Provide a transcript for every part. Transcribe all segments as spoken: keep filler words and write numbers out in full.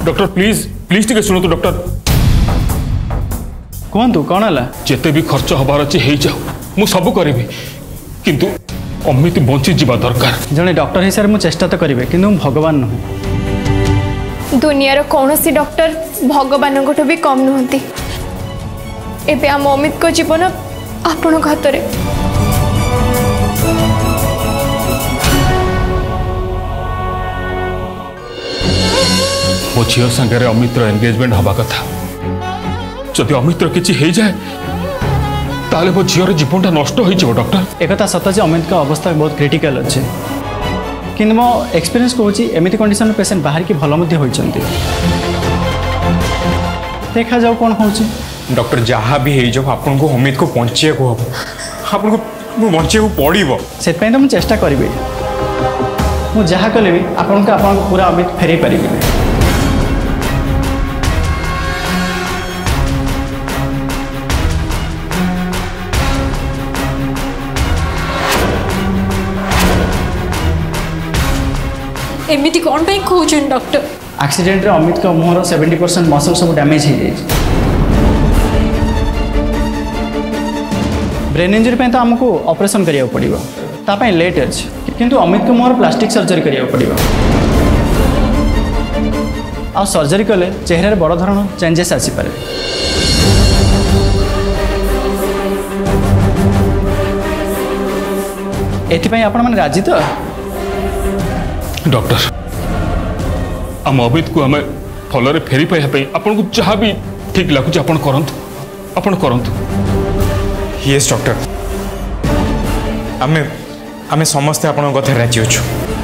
Doctor please please टिके सुनतु doctor कहतु कौन है जिते भी खर्च हबार अच्छे हो जाओ मु सब करी किंतु अमित बंची जीवा दरकार जड़े डॉक्टर हिसाब से चेष्टा तो करेंगे कि भगवान नुह दुनिया कौन सी डॉक्टर भगवान को भी कम नुहति एबे आम अमित को जीवन आपण हाथ में मो झील सांगे अमित एंगेजमेंट हवा कथा जदि अमित किसी हो जाए ताले मो झीर जीवनटा नष्ट हो डॉक्टर एक सत जे अमित का अवस्था बहुत क्रिटिकल अच्छे कि मो एक्सपीरियंस कहूँ एमती कंडीशन पेशेंट बाहर की भल होती देखा जाओ कौन हो डॉक्टर जहाँ भी हो जाओ आपन को अमित को बचे को हम आपन को बचे को पड़ो से तो मुझे चेष्टा करी मुझे जहाँ कले भी आपन को आपन पूरा अमित फेरे पारि एमिति कौन पे कहउछन डॉक्टर एक्सीडेंट रे अमित का मुहर सेवेंटी परसेंट मसल सब डैमेज हो जाए ब्रेन इंजरी पे तो आमको ऑपरेशन करिया पड़िबो तापै लेट अछि किंतु अमित के मुहर प्लास्टिक सर्जरी करिया पड़िबो आ सर्जरी कले चेहरा रे बड़ धरण चेंजेस आसी पारे एथि आपण माने राजी तो डॉक्टर आम अमित को आम फल फेरी पाइबा आपन को जहाँ भी ठीक लगुच आप करंतु आपण करंतु यस डॉक्टर आमे आमे समस्ते आपण कथा राजी अच्छु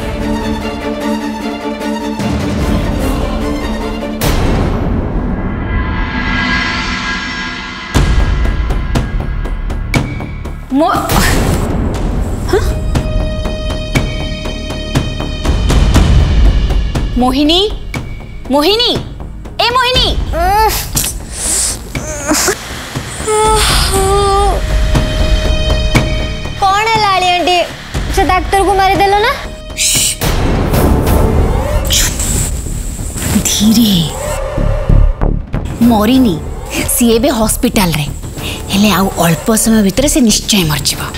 मो मोहिनी मोहिनी ए मोहिनी कौन है लाली आंटी से डॉक्टर को मारी देलो ना धीरे मरीनी सी ए हॉस्पिटल रे हेले आउ अल्प समय भितर से निश्चय मरजिबा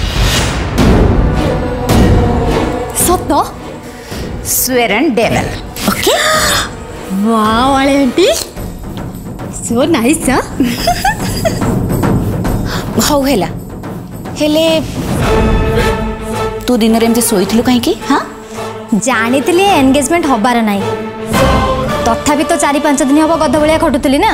सत स्वेर एंड डेविल ओके वाओ वाले आंटी सो नाइस हां हाउ हेला हेले तू दिन रे एमते सोइथलु काहे की हां जानी थली एंगेजमेंट हबार नाही तथापि तो चार पांच दिन हबो गध बलिया खटुतली ना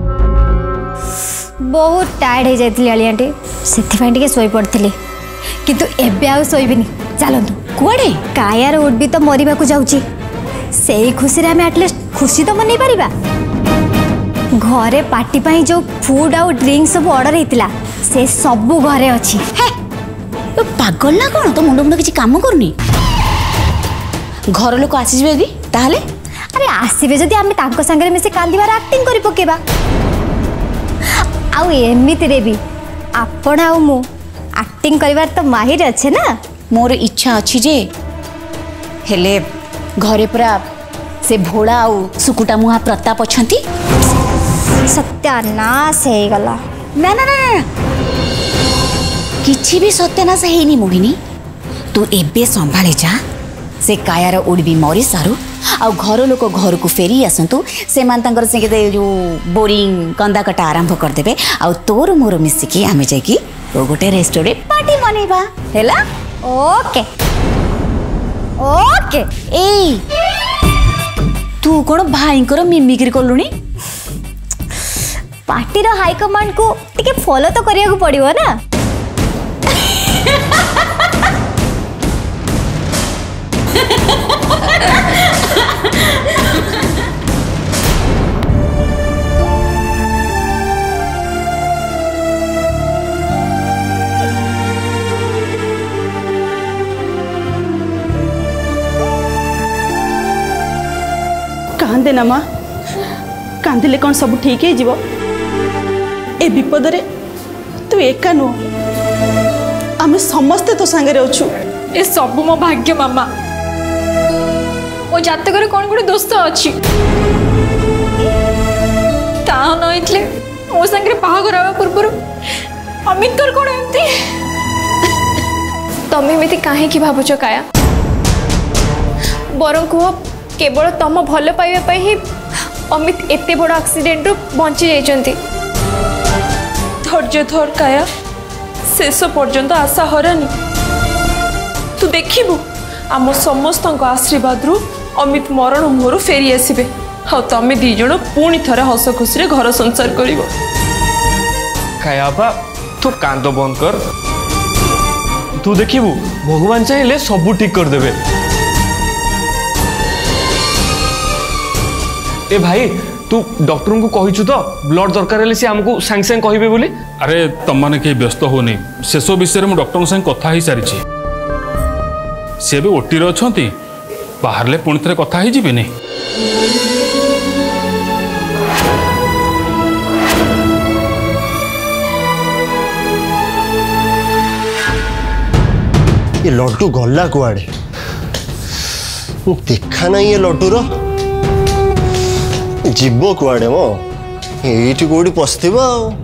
बहुत टायर्ड हो जाइथली आली आंटी सेथि पई टिके सोई पड़थली किंतु एबे आ सोइबिनी चलंतु कुआडे कायार उड भी तो मरिबा को जाउची सेही खुशी रे हमें एटलीस्ट खुशी तो मनै परिबा घरे पार्टी पाई जो फूड आउ ड्रिंक सब ऑर्डर हेतिला से सब घरे अछि हे तो पागल ना कोन तो मुंड मुंड किछि काम करनी घर लोक आसी जेबे ताहले अरे आसीबे जदी हमें तांको संगे मिसे कांदीबार एक्टिंग करि पकेबा आउ एमिति रे भी आपण आउ मु एक्टिंग करिवार तो माहिर अच्छे ना मोर इच्छा अच्छी जे हेले घरे पूरा से भोला आउ सुकुटा मुहा प्रताप अछंती सत्यानाश हे गला ना ना ना किछि भी सत्यानाश हेनी मोहिनी तू एबे संभाले जा से कायार उड़ भी मरी सारू आ घर लोक घर को फेरी आसतु से मान तांकर से जो बोरिंग कंदा कटा आरंभ कर देबे आ तोर मोर मिसिकी आमे जाकी तो गोटे रेस्टोरेंट पार्टी मनेबा हैला ओके ओके ए तू कोन भाईंकर मिमिक्री करलुनी पार्टी रो हाई कमांड को टिके फॉलो तो करिया को पड़ियो ना कांदे ना माँ कांदिले कौन सब ठीक है जीवो ए विपद रे तू एका नु आमे समस्ते तो संगे रहछु ए सब मो भाग्य मामा ओ जातक रे कोन गुडे दोस्त अछि ताहा नइतले मो संगे बाहागर हवा पूर्व अमित कर कोन एंती तमे मिति काहे की भाबुछ काया बरं कुह केवल तम भल पाइबा पई ही अमित एते बड़ एक्सीडेंट रु बंची जाइछंती धैर्य धर काया शेष पर्यंत आशा हरानी तू देखिबु आम समस्त आशीर्वाद रु अमित मरण मुहर फेरी आसबे हाँ तमें दी जन पुणी थे हस खुशी घर संसार कर कायाबा तू कांद बंद कर तू देखिबु भगवान चाहिए सब ठीक कर देबे। ए भाई तू डॉक्टर को कहिछु तो ब्लड दरकार हेले से हमको सांग सांग कहिबे बोली। अरे तुम माने के व्यस्त होनी शेष विषय में डॉक्टर संग कथा ही सारी सी भी ओटी रे अछंती बाहर ले पुणी थे कथा ही जीवेनी ये लड्डू गला कुआड़े देखा ना ये लड्डू रो जीव कुआड़े मो ये कौटी पशि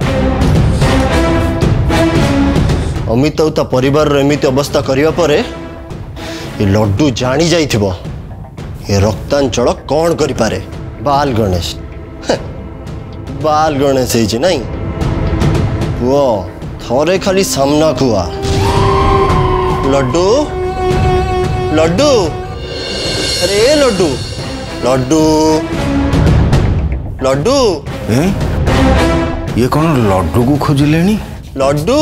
अमित ता परिवार एमती अवस्था करने पर ये लड्डू जानी जाइथिबो ये रक्तांचल कौन करि पारे बाल गणेश बाल गणेश है नहीं वो थोड़े खाली सामना खुआ लड्डू लड्डू अरे लड्डू लड्डू लड्डू ये कौन लड्डू को खोजिले लड्डू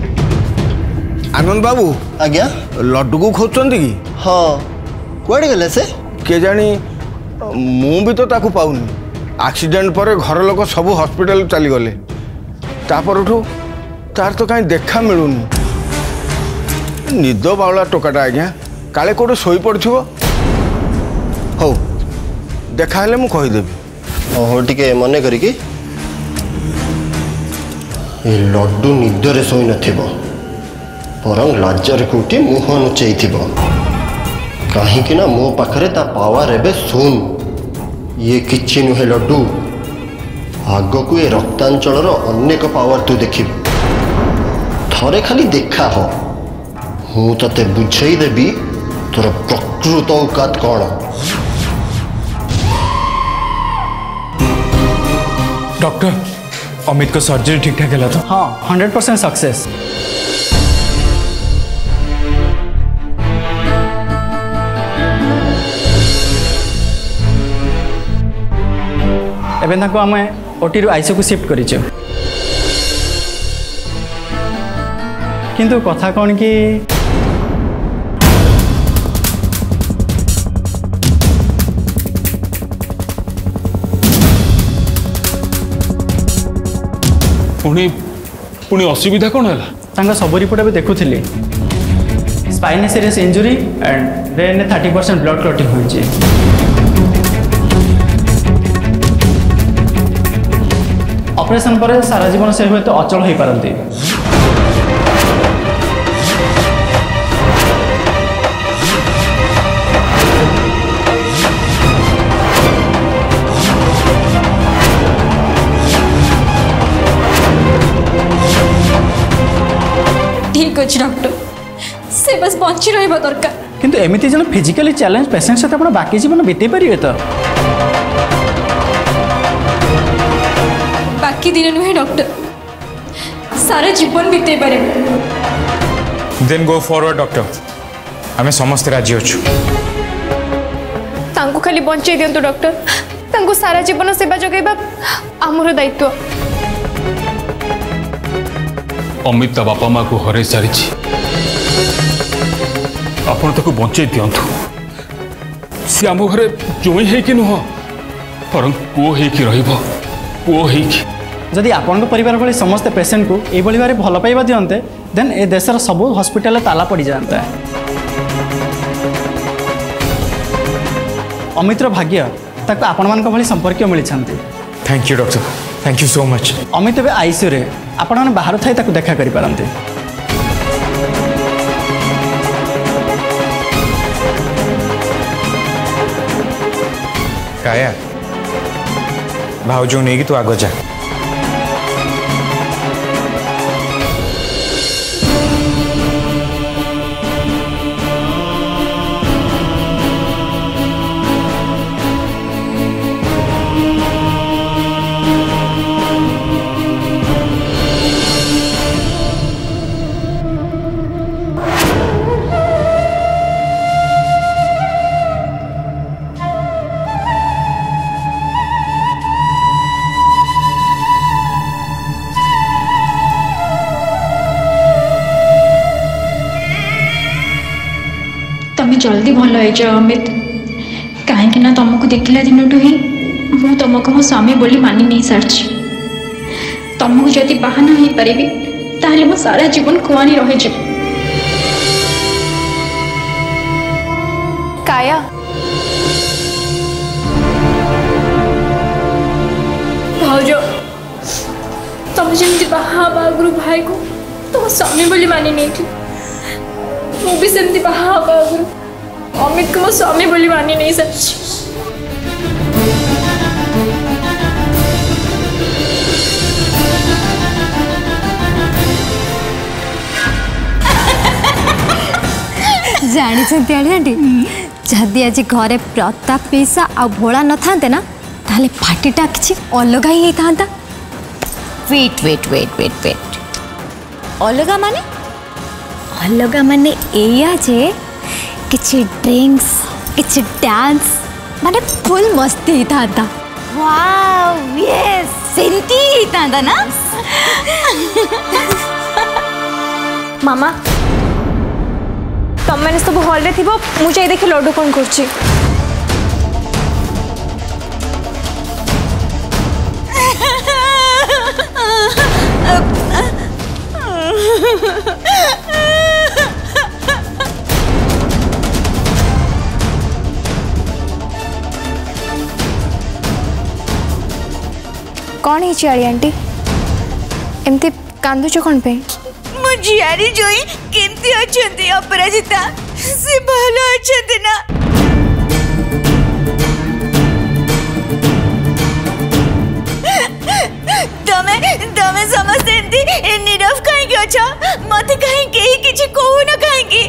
आनंद बाबू आज्ञा लड्डू को खोजते कि हाँ कुआड़े गले से के जानी मु भी तो ताकू पाऊनी एक्सीडेंट पर घर लोक सब हॉस्पिटल चली गले तापर तार तो कहीं देखा मिलूनी निद बाउला टोकाटा आज्ञा काले कौटे शोई पड़ो हौ देखा हेले मु कहीदेवी हो टिके मन करिकी ये लड्डू निदरे शोई नथिबो बरं लाजर कोटी मुह नुचई कहीं ना मो पाखरे ता पावर एबे सुन ये किछि नुहे लड्डू आग को ये रक्तांचल अनेक पावर तू देखी थरे खाली देखा हो हूँ ते बुझे देवी तोर प्रकृत औकात कौन। डॉक्टर अमित को सर्जरी ठीक ठाक है तो हाँ हंड्रेड परसेंट सक्सेस एबे ताको आमे ओटी रु आईसीयू को शिफ्ट करिछु किंतु कथा कौन कि पुणी पुणी असुविधा कौन है तांका सब रिपोर्ट भी देखुली spine serious injury and brain thirty percent blood clotting होइछि ऑपरेशन पर सारा जीवन से हुए तो अचल हो पारती ठीक अच्छे डॉक्टर से बस बंची रहा दरकार किंतु एमती जन फिजिकली चैलेंज पेशेंट सहित आप बाकी जीवन बीते पारे तो बाकी दिन नुहे डॉक्टर सारा जीवन बीते पारे देन गो फॉरवर्ड डॉक्टर आमे समस्त राजी अच्छु तांको खाली बंचे दियंतु डॉक्टर तांको सारा जीवन सेवा जगैबा आमर दायित्व अमित बापा माँ को हर सारी आपण ताको बंचे दिंतु सी आम घरे जोई है कि नुह पर पुओ है कि रहिबो पुओ है कि जदि आपण परिवार भली समस्त पेशेंट को ये भाव भल पाइबा दियंते देन ए देशर सब हॉस्पिटल ताला पड़ जाता अमितर भाग्य ताको आपण मान भली संपर्क मिली thank you doctor thank you so much Amit ए आईसीयू रे आपण मैंने बाहर थाई ताको देखा करि पारंते काया भाउज नहीं कि तू आग जा। तमें जल्दी भल हो जाओ अमित, कहीं तुमको देखला दिन ही मु तुमको मो स्वामी बोली मानि नहीं सारी। तुमको जदि बाहा न हो पारि ताहले मो सारा जीवन खुआनी रही जा। काया भाउजो तुम जमी बाहा आगु भाई को तुम स्वामी बोली मानि नहीं थी, मु भी सेमती बाहा आगु अमित को मो स्वामी बोली मानि नहीं सारी। जानी आंटी जदि आज घरे प्रताप पैसा आ भोला न था ना ताले पार्टीटा किसी अलग ही था। Wait wait wait wait wait अलगा माने अलग माने एया जे किछि ड्रिंक्स किछि डांस माने फुल मस्ती था। वाव यस सेंती था ना मामा तुम मैंने सब हॉल रे थिबो मुझे देखि लड्डू कौन करछि। कौन है चियाड़ी आंटी एमती कांदुच कौन पे? मो झियारी जोई केमती अछंती अपराजिता से भलो अछंती ना? तमे तमे समझते एमती नीरव काहे के अछ मते काहे के किछि कहू न काहे की?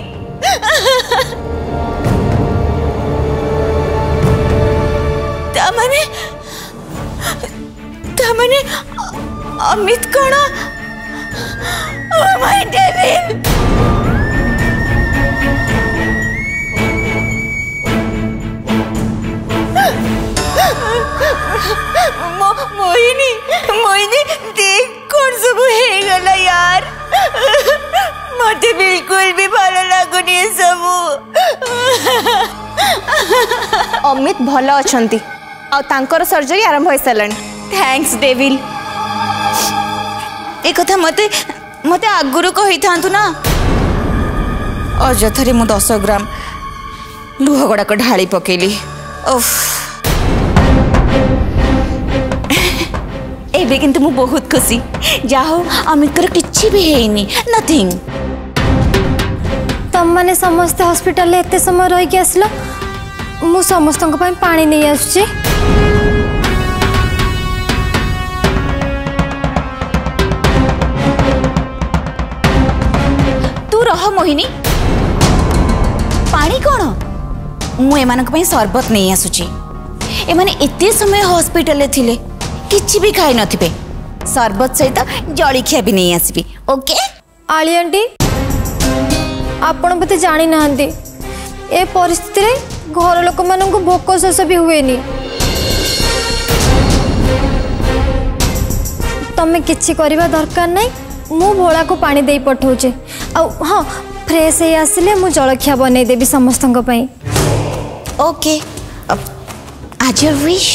तमने तमने अमित कोन? Oh my Devin! मो मोहिनी मोहिनी देख कौन सब है गला यार, मते बिल्कुल भी भलो लागुनी सब। अमित भल अछंती आ तांकर सर्जरी आरंभ हो सारलानी। Thanks devil. ए कथा मते मते आगुरु कहि थांतु ना। अजथरे मु दस ग्राम लुह गड़ा को ढाली पकेली। उफ एबे किंतु मु बहुत खुशी। जाहो अमित कर किछि भी हेनी नथिंग। तम माने समस्त हॉस्पिटल ले एते समय रहि के आसलो, मु समस्त को पई पानी नहीं आसुची। रह मोहिनी पानी कौन मु एमानक पई सरबत नहीं आसुची। एमाने एते समय हॉस्पिटल ले थिले किछि भी खाई नथिबे, सरबत सहित जळिखिया भी नहीं आसीबी। ओके आली आंटी आपण बते जानि नाहंती ए परिस्थिति रे घर लोक मानन को भोक शोष भी हुएनी। तमे किछि करिबा दरकार नहीं, मु भोला को पानी दे पठाऊचे। हाँ फ्रेश हे आसिले मु जलखिया बनै देबी समस्तन पई। Okay as your wish.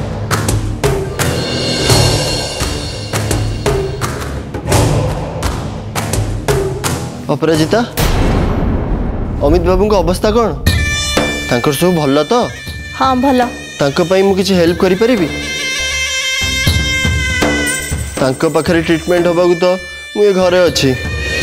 Aparajita Amit बाबू को अवस्था कौन? तांकर सब भल तो? हाँ भल। तांको पई मु किछि हेल्प करि परिबी? तांको पाखरे ट्रीटमेंट होबाकू तो मु ए घरे अछि।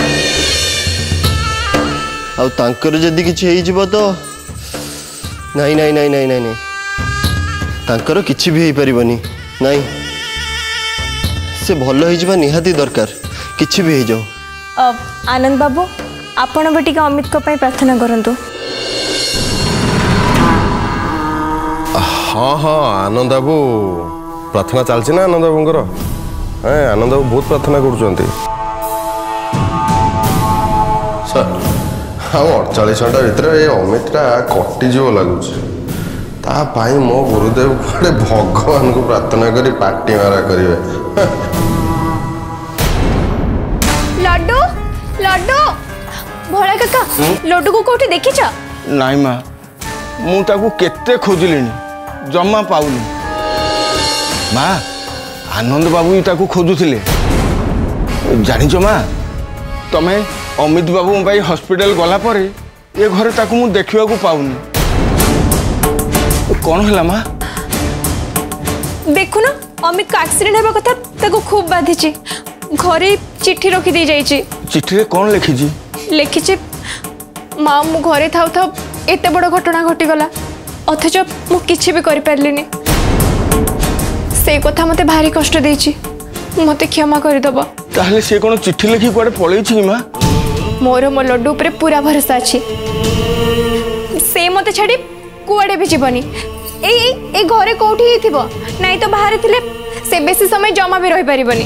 आउ तांकर जदि किछि हेइ जिवो तो नहीं नहीं नहीं नहीं नहीं तांकर किछि भी हेइ परिबनी। नहीं से भल हो निहाती दरकार किछि भी हो जाओ। आनंद बाबू आपण भी टिके अमित को प्रार्थना करंतु। हाँ हाँ आनंद बाबू प्रार्थना चलती ना आनंद बाबूंकर हाँ आनंद बाबू बहुत प्रार्थना कर हाँ अड़चाश घंटा भितर ये अमितटा कटिज लगुच तापाई मो गुरुदेव कड़े भगवान को प्रार्थना करी पार्टी मारा करेंगे। लड्डू लड्डू भोला काका लड्डू को कोठी देखी छ? नाई माँ मु ताकू केते खोजली जमा पाऊनी। माँ आनंद बाबू ही ताकू खोजुथिले जानिछ माँ तमे अमित बाबू भाई हॉस्पिटल गला परे ये घरे ताकू मु देखिवा को पाऊनी कौन है माँ? देखु ना अमित को एक्सीडेंट होगा कथा ताकू खूब बाधी ची घरे चिट्ठी रखी दी जाई ची। चिट्ठी रे कौन लिखी जी? लिखी ची माँ मु घरे थाउ थाउ एते बड़ घटना घटी गला अथच मु किछि भी करि परलिनी से कथा मते भारी कष्ट देछि मते क्षमा कर दबा। ताहले से कोन चिट्ठी लिखि कोडे पळै छि माँ? मोर मो लड्डू ऊपर पूरा भरोसा अछि से मते छाडी कुआडे भी जीवनी ए ए घरे कोठी हिथिबो नाही तो बाहर थिले से बेसी समय जमा भी रहि परिबनी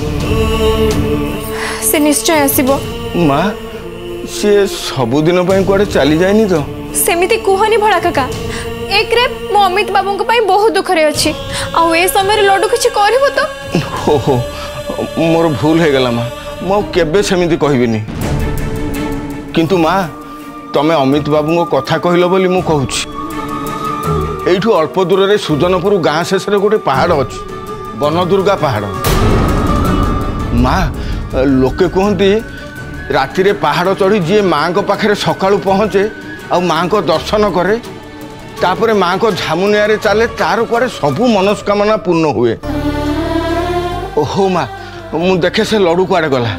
से निश्चय आसीबो। माँ से सबु दिन पय कोडे चली जायनी तो सेमिति कुहनी भड़ा काका एक रे मो अमित बाबू को पय बहुत दुख रे अछि आ ए समय लड्डू किछि करबो तो हो हो मोर भूल है गला माँ मो केबे सेमिति कहबिनी किंतु माँ तमे अमित बाबू को कथा कहलो बोली मु कहूछि एठू अल्प दूर रे सुजनपुर गाँ शेष रे गोटे पहाड़ अछि वन दुर्गा पहाड़। माँ लोके कहती राति रे पहाड़ चढ़ी जी माँ को पाखे सकाळू पहुँचे आ माँ को दर्शन करे तापरे माँ को झामुनिया रे चले तार कुआडे सबू मनस्कामना पूर्ण हुए। ओहो माँ मु देखे से लड्डू कुआडे गला।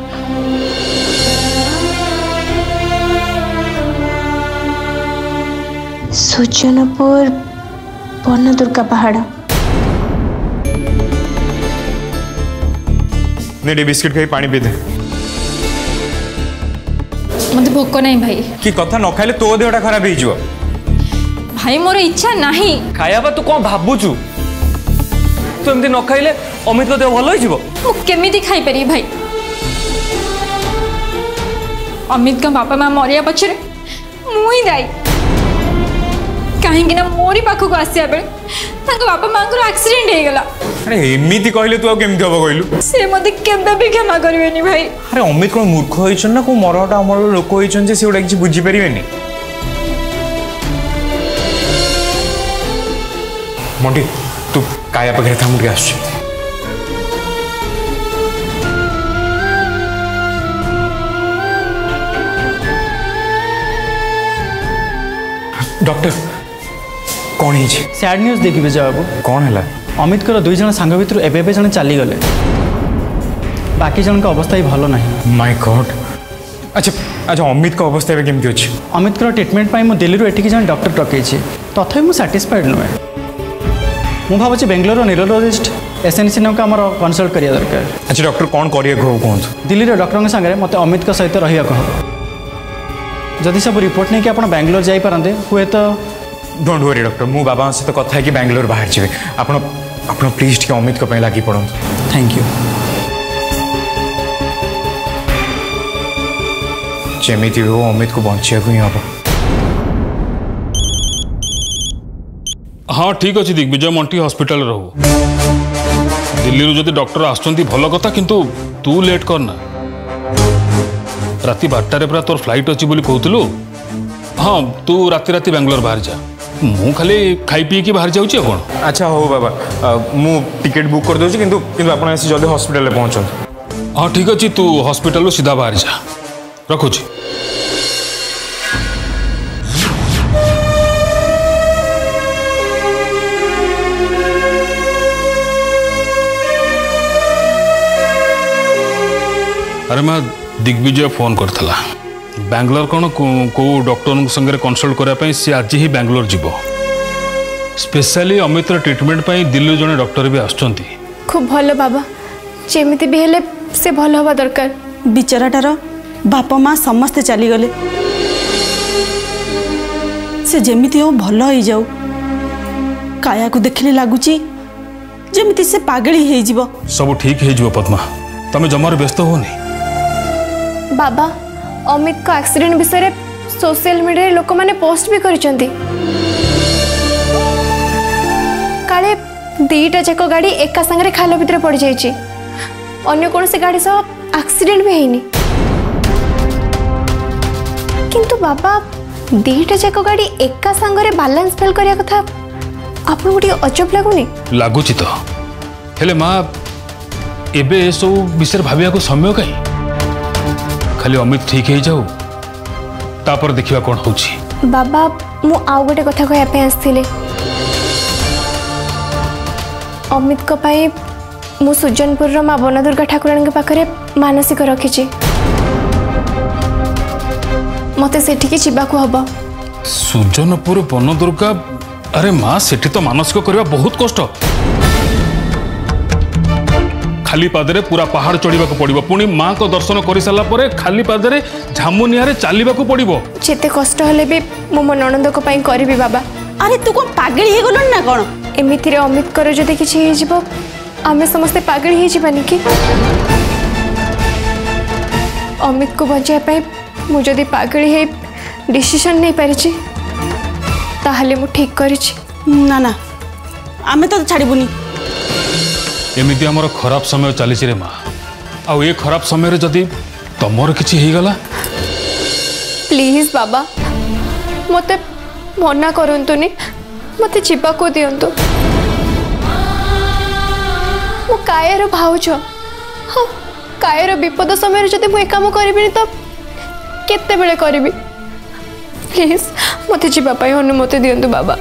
सुजनपुर वन दुर्गा पहाड़ ने बिस्किट खाई पानी पी दे। मत भोक नहीं भाई कि कथा न खाइले तो देहटा खराब हो भाई मोर इच्छा नहीं खाया तू कौन भावुचु तू एमती न खाइले अमित को देह भल हो केमिति खाई पारि भाई अमित का बापा माँ मरिया पछरे मुई दाई कहीं मोरी पाखक आसिया बेले बापा माँ को एक्सीडेंट हो गला। अरे एमिति कहले तू केमति हबो कहलु से मते केबे भी क्षमा करबेनी भाई। अरे अमित कोन मूर्ख होइछन ना को मरटा अमर लोक होइछन जे सेउडा किछि बुझी परिबेनी। मोंटी तू काया पकड़े था मुझे आस डॉक्टर कौन है सैड न्यूज देखिए बाबू कौन है अमित को दुई जन सांग भितर एवं जन चली गले बाकी जन का अवस्था ही भल नहीं। माय गॉड अच्छा अच्छा अमित का अवस्था केमती अच्छी? अमित को ट्रिटमेंट पाई मु दिल्ली एटिक जन डॉक्टर डकई तथापि मुझे सैटिस्फाइड नुहे मु भावुँ बेंगलोर न्यूरोलॉजिस्ट एस एन सी आम कनसल्ट करिया दरकार। अच्छा डॉक्टर कौन करिया कहतु? दिल्ली डॉक्टर संगे मत अमित का सहित रहा हम जदि सब रिपोर्ट नहीं कि आप बेंगलोर जापारते हुए तो डोंट वरी डॉक्टर मु बाबा सहित कथा है बेंगलोर बाहर जी आप प्लीज टे अमित को लगी पड़ो। Thank you. जमीती हो अमित को बचा ही हम। हाँ ठीक अच्छे दिग्विजय मंटी हॉस्पिटल रहू दिल्ली जदि डॉक्टर आसुँच भल कथा किंतु तू लेट करना राति बारटारे पूरा तोर फ्लाइट अच्छी बोली कहतलु। हाँ तू राति राति बेंगलोर बाहर जा मु खाली खाई पी की बाहर जाऊँ कौन। अच्छा हो बाबा मु टिकेट बुक कर दूसरी किंतु किंतु आप जल्दी हॉस्पिटल पहुँचो। हाँ ठीक अच्छे तू हॉस्पिटल सीधा बाहर जा रखुची। अरे मैं दिग्विजय फोन करथला बेंगलोर कौन को डॉक्टर संगे कंसल्ट करने सी आज ही बेंगलोर जीव स्पेशली अमित ट्रिटमेंट दिल्ली जड़े डॉक्टर भी आसुँच खूब भल बाबा जेमिति भी हेले से भल हवा दरकार बिचराटार बापा माँ समस्ते चलीगले से जेमिति हो भल हो जाऊ काया को देखले लगुची जेमिति से पागली हो जीवो सब ठीक हो जीवो पद्मा तमे जमार व्यस्त होनी बाबा अमित को एक्सीडेंट विषय सोशल मीडिया लोक माने पोस्ट भी करिसेंती काले दीटा जाक गाड़ी एका संगे खाल भितर पड़ जाइए अन्य कौन सी गाड़ी सब एक्सीडेंट भी हैनी किंतु बाबा दीटा जाक गाड़ी एका संगे बैलेंस फेल करिया कथा आपन गोटे अजब लागुनी लागुची तो हेले माँ एबे ए सब विषय भाविया को समय कहीं खाली अमित ठीक हो जाऊ तापर देखिबा कोन होची बाबा मु आउ गोटे कथा कहया पे आस्थिले अमित को पाई मु सुजनपुर रो मां बन दुर्गा ठाकुराणी के पाखरे मानसिक रखिछि मते सेठी के चिबा को हबो सुजनपुर बन दुर्गा अरे माँ सेठी तो मानसिक करबा बहुत कष्ट खाली पादरे पूरा पहाड़ चढ़ा पड़ो पुणी माँ को दर्शन कर सारा पर खाली पादरे झामुनिया चलने को पड़ो जिते कष्ट हेले भी मो मो ननंद को पाई करी बाबा अरे तू कौन पागल हो गलु ना कौन एमिति रे अमित कर जदि किछि हे जिवो आमे समस्त पागल हे जिबानी कि अमित को बचाय पाई मु जदि पागल हे डिसीजन नहीं पारिछि ताहले मु ठीक करिछि ना ना आमे तो छाड़बुनी एमिति हमर खराब समय चली रे माँ आउ ये खराब समय रे जदि तमर किछि हे गला प्लीज बाबा मते मना करंतुनी मते चिपा को दियंतु मो कायर भाउछ हाँ कायर विपद समय जदि मु काम करिबिनी तो केते बेले करिबि प्लीज मते चिपा पाई अनुमति दियंतु बाबा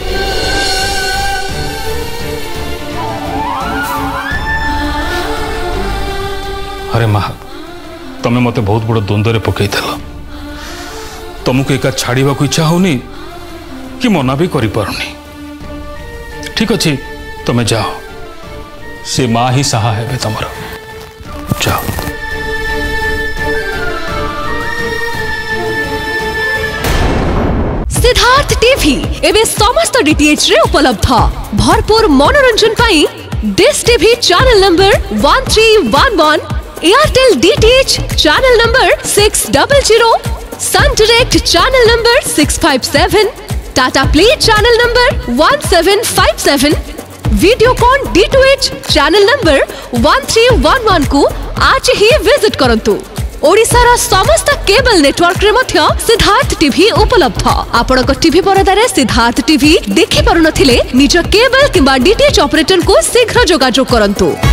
अरे माँ तमें मते बहुत बड़ द्वंद्व पकई तुमको एका छाड़ा को इच्छा होनी कि मना भी करी पारुनी ठीक अच्छे तुम्हें जाओ से माँ ही सहा है तुमर जाओ सिद्धार्थ टीवी एवं समस्त डीटीएच रे उपलब्ध भरपूर मनोरंजन पाई Dish TV channel number one three one one Airtel DTH channel number six double zero Sun Direct channel number six five seven Tata Play channel number one seven five seven Videocon D two H channel number one three one one को आज ही visit करंतु ओडिशार समस्त cable network रे मध्य Siddharth TV उपलब्ध आपण को TV परदारे Siddharth TV देखि पारु नथिले निज केबल किबा डीटीएच ऑपरेटर को शीघ्र जोगाजोग करंतु।